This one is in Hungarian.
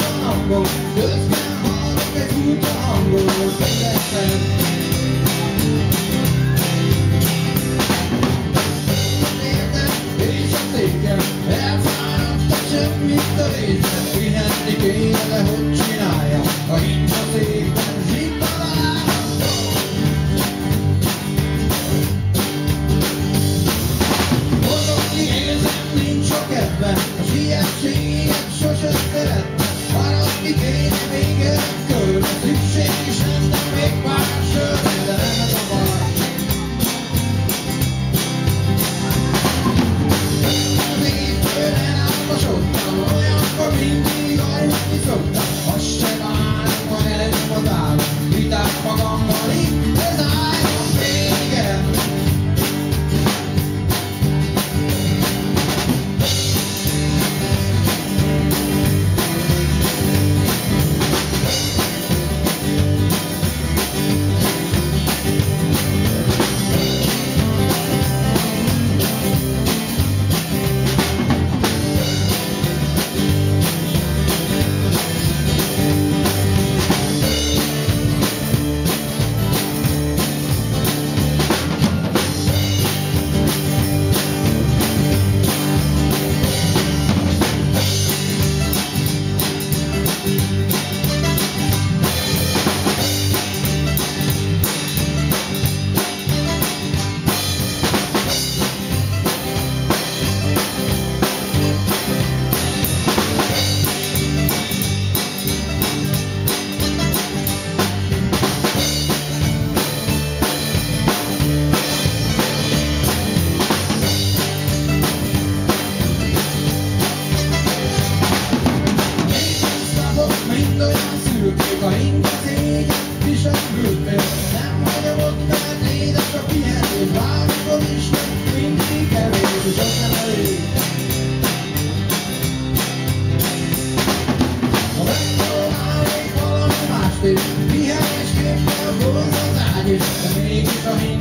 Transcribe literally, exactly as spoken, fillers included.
a hangom, közben hallok egy furcsa hangot, megveszem. És a széken elfáradt a csöpp, mint a lézem. Pihenni kéne, de hogy csinálja, ha nincs a széken zsittalálom. Mozogni érzem, nincs sok ebben, a sietséget sose szerettem. Maradni kéne még egy körbe, szükség is lenne még pár sörre, de nem ez a baj. Olyankor mindig aludni szoktam, azt se várom, ha elnyom az álom. Vitát magammal itt, ez álljon végem. Ha inga szégyen, viselgültél, nem hagyom ott, mert édes a pihenés. Bármikor is meg mindig kevés, és az nem elég. Ha megpróbálnék valami mást is, pihenésképpen hozz az ágy is, de mégis a